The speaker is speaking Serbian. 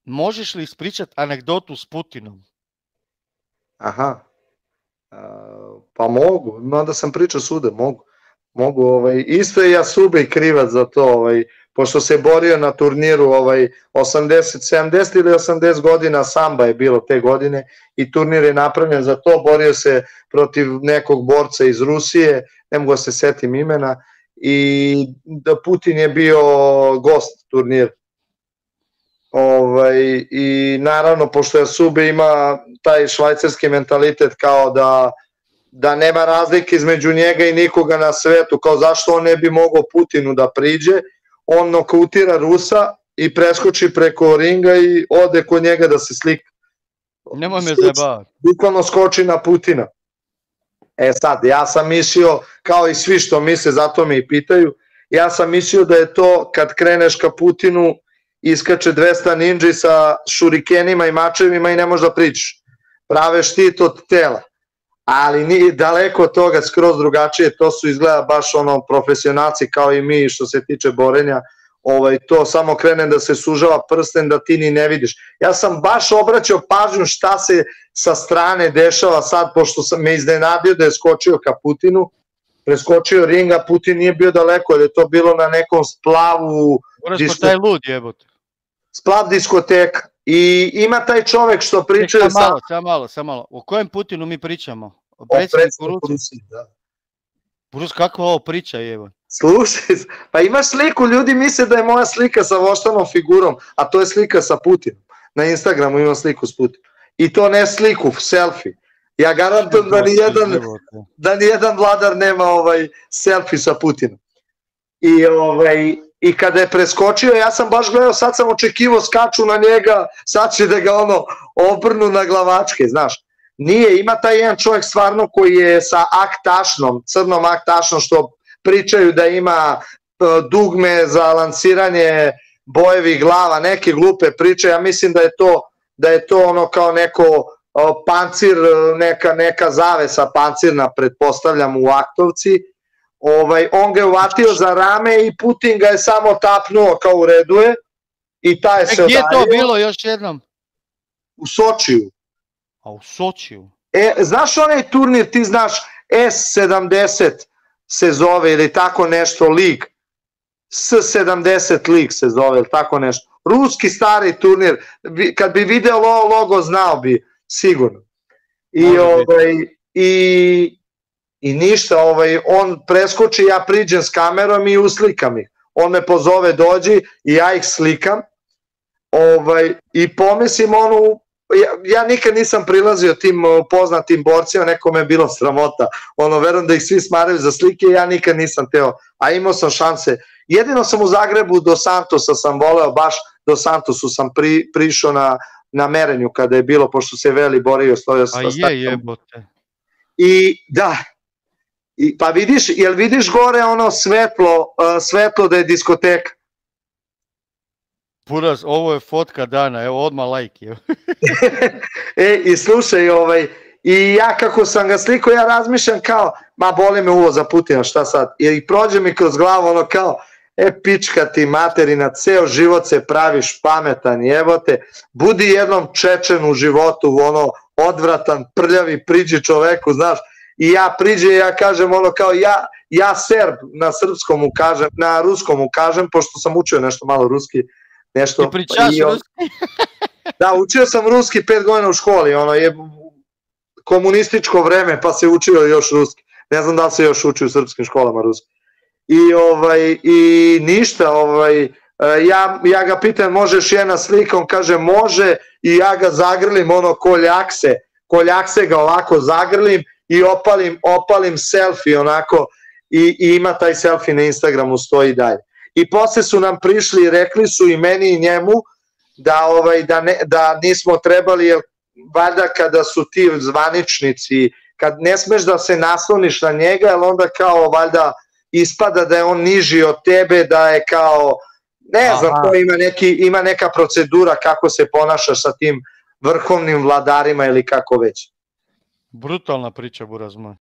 možeš li ispričati anegdotu s Putinom? Aha, pa mogu, mada sam pričao svuda, mogu, isto je Jasubej krivac za to, pošto se borio na turniru 80, 70 ili 80 godina samba je bilo te godine i turnir je napravljen za to, borio se protiv nekog borca iz Rusije, ne mogu da se setim imena, i Putin je bio gost turnira. I naravno, pošto Jasubej ima taj švajcarski mentalitet kao da nema razlike između njega i nikoga na svetu, kao zašto on ne bi mogao Putinu da priđe, on nokautira Rusa i preskoči preko ringa i ode kod njega da se slika. Nemoj me zajebavati. Bukvalno skoči na Putina. Sad, ja sam mislio, kao i svi što misle, zato me i pitaju, ja sam mislio da je to kad kreneš ka Putinu, iskače 200 ninja sa šurikenima i mačevima i ne možeš da pričaš. Prave štit od tela. Ali nije daleko od toga, skroz drugačije, to su izgleda baš profesionalci kao i mi što se tiče borenja, to samo krene da se sužava prsten da ti ni ne vidiš. Ja sam baš obraćao pažnju šta se sa strane dešava sad, pošto sam me iznenadio da je skočio ka Putinu, preskočio ringa, Putin nije bio daleko, jer je to bilo na nekom splavu, taj lud jebote. Splav diskoteka. I ima taj čovek što pričaju... Samo malo. O kojem Putinu mi pričamo? O predsjedniku Rusije? Da. Brus, kako ovo priča jebo? Slušaj, pa imaš sliku, ljudi misle da je moja slika sa voštanom figurom, a to je slika sa Putinom. Na Instagramu imam sliku s Putinom. I to ne sliku, selfie. Ja garantujem da nijedan vladar nema selfie sa Putinom. I kada je preskočio, ja sam baš gledao, sad sam očekivao, skaču na njega, sad će da ga obrnu na glavačke, znaš. Nije, ima taj jedan čovjek stvarno koji je sa aktašnom, crnom aktašnom, što pričaju da ima dugme za lansiranje bojevih glava, neke glupe priče, ja mislim da je to kao neko pancir, neka zavesa pancirna, pretpostavljam u aktovci. On ga je uvatio za rame i Putin ga je samo tapnuo kao u redu je i taj se odario. Gdje je to bilo još jednom? U Sočiju. A u Sočiju? Znaš onaj turnir, ti znaš S70 se zove ili tako nešto lig, S70 lig se zove ili tako nešto. Ruski stari turnir, kad bi video logo znao bi sigurno. I ništa, on preskoči, ja priđem s kamerom i uslikam ih. On me pozove, dođi i ja ih slikam. I pomislim ja nikad nisam prilazio tim poznatim borcima, nekome je bilo sramota. Verujem da ih svi smaraju za slike, ja nikad nisam teo, a imao sam šanse. Jedino sam u Zagrebu do Santosa sam voleo, baš do Santosu sam prišao na merenju kada je bilo, pošto se Veli borio. A je jebote. I da, pa vidiš, jel vidiš gore ono svetlo da je diskoteka? Buraz, ovo je fotka dana, evo odmah like. I slušaj, i ja kako sam ga slikao, ja razmišljam kao, ma boli me uvo za Putina, šta sad? I prođe mi kroz glavu kao, pička ti materina, ceo život se praviš pametan, jebote, budi jednom Čečen u životu, odvratan, prljavi, priđi čoveku, znaš, i ja priđe i ja kažem kao, ja Serb, na srpskom mu kažem, na ruskom mu kažem, pošto sam učio nešto malo ruski, nešto. Ti pričaš ruski? Da, učio sam ruski 5 godina u školi, je komunističko vreme, pa se učio još ruski. Ne znam da li se još uči u srpskim školama ruski. I ništa, ja ga pitam, možeš jedna slika, on kaže može, i ja ga zagrlim, koljakse ga ovako zagrlim i opalim selfie onako, i ima taj selfie na Instagramu, stoji dalje. I posle su nam prišli i rekli su i meni i njemu da nismo trebali, jer valjda kada su ti zvaničnici, kad ne smeš da se nasloniš na njega, jer onda kao valjda ispada da je on niži od tebe, da je kao, ne znam, ima neka procedura kako se ponašaš sa tim vrhovnim vladarima ili kako već. Brutalna priča, Buraz moj.